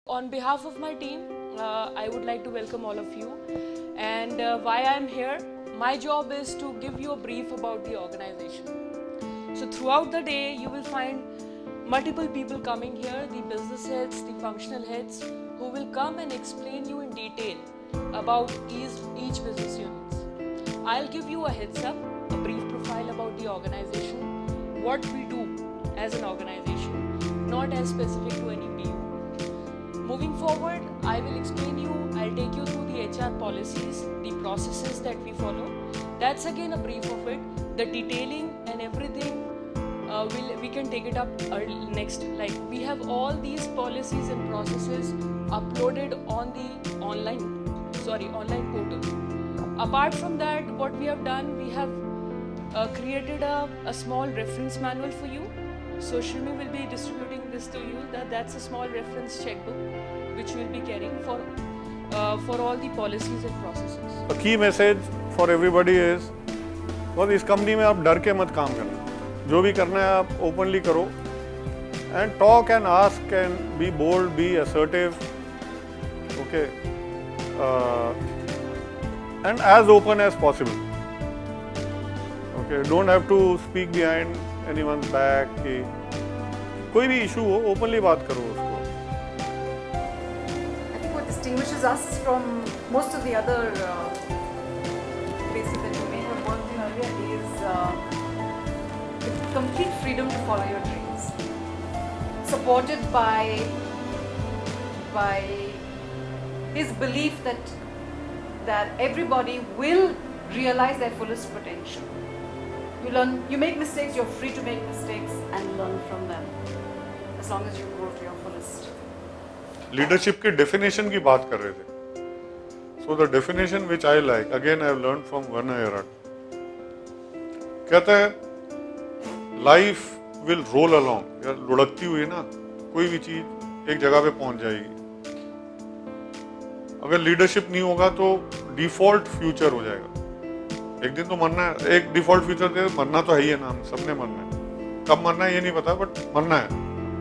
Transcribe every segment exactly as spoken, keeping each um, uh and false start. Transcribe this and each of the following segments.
On behalf of my team, uh, I would like to welcome all of you. And uh, why I'm here, my job is to give you a brief about the organization. So throughout the day, you will find multiple people coming here, the business heads, the functional heads, who will come and explain you in detail about each, each business units. I'll give you a heads up, a brief profile about the organization, what we do as an organization, not as specific to any B U. Moving forward, I will explain you, I'll take you through the H R policies, the processes that we follow. That's again a brief of it. The detailing and everything, uh, we'll, we can take it up next. Like we have all these policies and processes uploaded on the online, sorry, online portal. Apart from that, what we have done, we have uh, created a, a small reference manual for you. So Shrimi will be distributing this to you. That that's a small reference checkbook which we will be carrying for uh, for all the policies and processes. A key message for everybody is, बस इस company में आप डर के मत काम करना. जो भी करना है आप openly करो. And talk and ask and be bold, be assertive. Okay. Uh, and as open as possible. Okay. Don't have to speak behind anyone's back. कि कोई भी issue हो, openly बात करो उसको. I think what distinguishes us from most of the other uh, places that you may have worked in earlier is uh, the complete freedom to follow your dreams, supported by by his belief that that everybody will realize their fullest potential. You learn, you make mistakes, you're free to make mistakes and learn from them, as long as you grow to your fullest. Leadership की definition की बात कर रहे थे. So the definition which I like, again I have learned from Werner Erhard. कहता है, life will roll along. यार लुढ़कती हुई ना, कोई भी चीज एक जगह पे पहुंच जाएगी. अगर leadership नहीं होगा तो default future हो जाएगा. एक दिन तो मरना है, एक डिफॉल्ट फ्यूचर दे, मरना तो है ही है ना, सबने मरना है. कब मरना है ये नहीं पता, बट मरना है.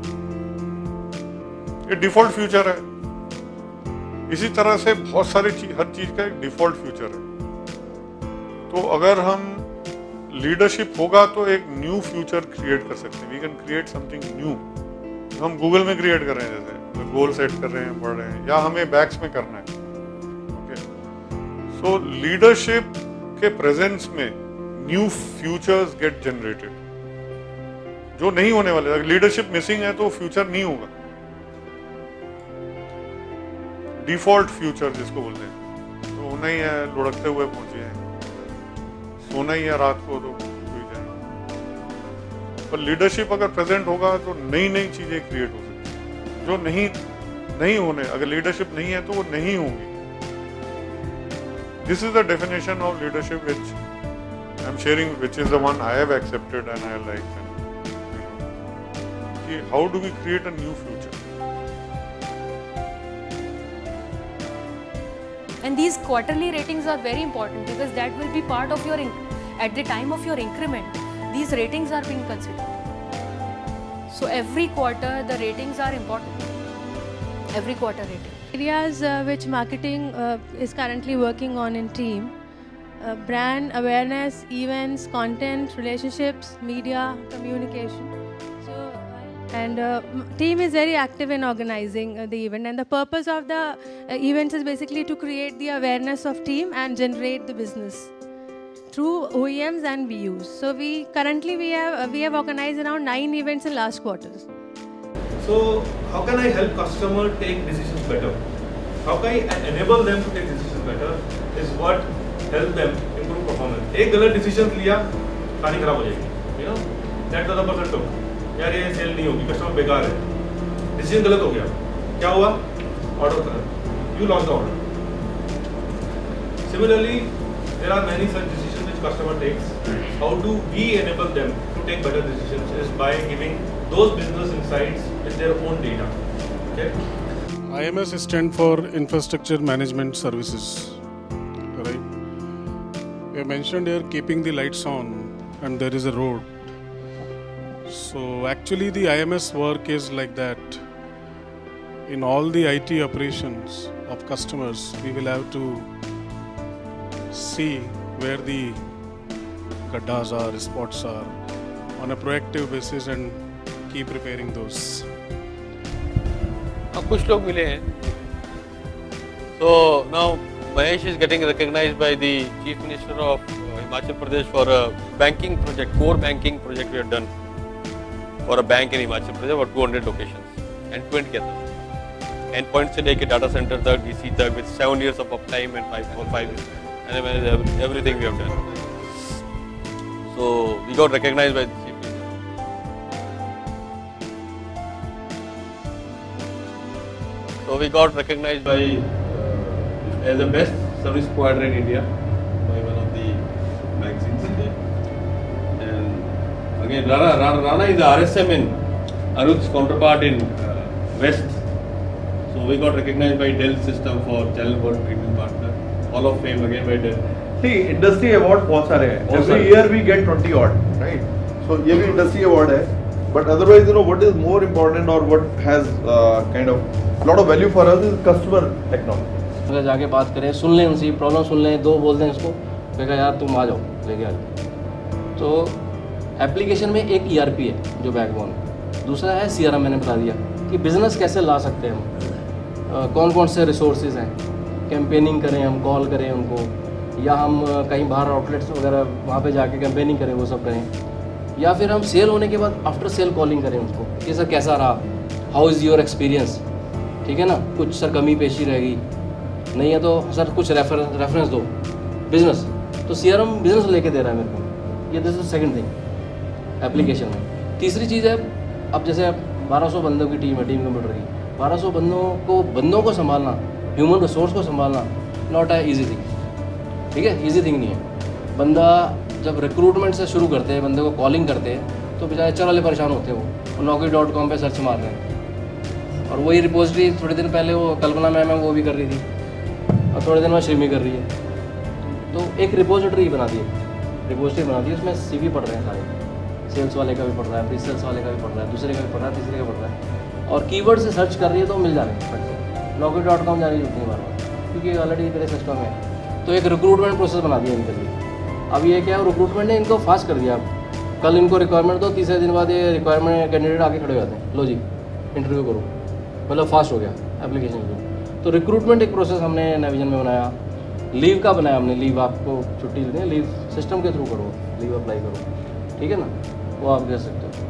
ये डिफॉल्ट फ्यूचर है. इसी तरह से बहुत सारी चीज, हर चीज का एक डिफॉल्ट फ्यूचर है. तो अगर हम लीडरशिप होगा तो एक न्यू फ्यूचर क्रिएट कर सकते हैं. We can create something new. हम गूगल में क्रिएट कर रहे हैं, जैसे गोल सेट कर रहे हैं, पढ़ रहे हैं, या हमें बैक्स में करना है. ओके. सो लीडरशिप के प्रेजेंस में न्यू फ्यूचर्स गेट जनरेटेड, जो नहीं होने वाले. अगर लीडरशिप मिसिंग है तो फ्यूचर नहीं होगा. डिफॉल्ट फ्यूचर जिसको बोलते हैं, तो होना ही है, लुढ़कते हुए पहुंचे हैं, सोना ही है रात को तो कोई जाए. पर लीडरशिप अगर प्रेजेंट होगा तो नई नई चीजें क्रिएट हो सकती हैं, जो नहीं नहीं होने, अगर लीडरशिप नहीं है तो वो नहीं होंगी. This is the definition of leadership which I am sharing, which is the one I have accepted and I like. And, you know, how do we create a new future? And these quarterly ratings are very important because that will be part of your, at the time of your increment, these ratings are being considered. So every quarter the ratings are important. Every quarter rating. Areas uh, which marketing uh, is currently working on in team, uh, brand awareness, events, content, relationships, media, communication. So, and uh, team is very active in organizing uh, the event, and the purpose of the uh, events is basically to create the awareness of team and generate the business through O E Ms and B Us. So we currently we have uh, we have organized around nine events in last quarters. So how can I help customer take decisions better? How can I enable them to take decisions better? Is what help them improve performance. एक गलत decision लिया, कहानी खराब हो जाएगी. You know, that the other person took. यार ये cell नहीं होगी, कस्टमर बेकार है. Decision गलत हो गया. क्या हुआ? Order खराब. You lost the order. Similarly, there are many such decisions which customer takes. How do we enable them to take better decisions? Is by giving those business insights with their own data. Okay? I M S stands for Infrastructure Management Services. Right? We have mentioned here keeping the lights on and there is a road. So actually the I M S work is like that. in all the I T operations of customers, we will have to see where the gaddas are, spots are, on a proactive basis and keep repairing those. अब कुछ लोग मिले हैं. So now Mahesh is getting recognized by the Chief Minister of uh, Himachal Pradesh for a banking project, core banking project we have done for a bank in Himachal Pradesh for two hundred locations, end to end के अंदर. Endpoint से लेके data center तक, D C तक, with seven years of uptime and five or five years, and everything we have done. So we got recognized by the Chief Minister. So we got recognized by uh, as the best service provider in India by one of the magazines today. And again, Rana, Rana, Rana is the R S M in Arut's counterpart in uh, West. So we got recognized by Dell System for Channel World Premium Partner. Hall of Fame again by Dell. See, industry award बहुत सारे हैं. बहुत Every सारे. year we get twenty odd, right? So ये भी industry award है. But otherwise, you know, what is more important or what has uh, kind of lot of value for us is customer technology. अगर जाके बात करें, सुन लें उनसे problem सुन लें, दो बोल दें इसको, कहेगा यार तुम आ जाओ लेके आ जाओ. तो एप्लीकेशन में एक ई आर पी है जो बैकबोन है, दूसरा है सी आर एम. मैंने बता दिया कि बिजनेस कैसे ला सकते हैं हम, uh, कौन कौन से रिसोर्सेज हैं, कैंपेनिंग करें हम, कॉल करें उनको, या हम uh, कहीं बाहर आउटलेट्स वगैरह वहाँ पे जाके कैंपेनिंग करें, वो सब करें, या फिर हम सेल होने के बाद आफ्टर सेल कॉलिंग करें उनको कि सर कैसा रहा, हाउ इज़ योर एक्सपीरियंस. ठीक है ना, कुछ सर कमी पेशी रहेगी, नहीं है तो सर कुछ रेफर रेफरेंस दो. बिजनेस तो सी आर एम बिजनेस लेके दे रहा है मेरे को, ये this is second thing application में. तीसरी चीज़ है, अब जैसे बारह सौ बंदों की टीम है, टीम कंप्यूटर की, बारह सौ बंदों को बंदों को संभालना, ह्यूमन रिसोर्स को संभालना नॉट है ईजी थिंग. ठीक है, ईजी थिंग नहीं है. बंदा जब रिक्रूटमेंट से शुरू करते हैं, बंदे को कॉलिंग करते हैं, तो बेचारे चल वाले परेशान होते हैं. वो नौकरी डॉट कॉम पर सर्च मार रहे हैं, और वही रिपोजिटरी थोड़े दिन पहले वो कल्पना मैम है वो भी कर रही थी, और थोड़े दिन में श्रीमी कर रही है. तो एक रिपोजिटरी बना दी है, रिपोजिटरी बना दी है, उसमें सी वी पढ़ रहे हैं सारे, सेल्स वाले का भी पढ़ रहा है, प्री सेल्स वाले का भी पढ़ रहा है, दूसरे का भी पढ़ रहा है, तीसरे का पढ़ रहा है, और कीवर्ड से सर्च कर रही है तो मिल जा रहे हैं फट से. नौकरी डॉट कॉम जाने की जरूरत नहीं बार बार, क्योंकि ऑलरेडी मेरे सिस्टम है. तो एक रिक्रूटमेंट प्रोसेस बना दिया इनके लिए. अब ये क्या है, रिक्रूटमेंट ने इनको फास्ट कर दिया. कल इनको रिक्वायरमेंट दो, तीसरे दिन बाद ये रिक्वायरमेंट कैंडिडेट आके खड़े हो जाते हैं, लो जी इंटरव्यू करो, मतलब फास्ट हो गया एप्लीकेशन के. तो रिक्रूटमेंट एक प्रोसेस हमने नेविजन में बनाया. लीव का बनाया हमने, लीव आपको छुट्टी लेनी है, लीव सिस्टम के थ्रू करो, लीव अप्लाई करो. ठीक है ना, वो आप कह सकते हो.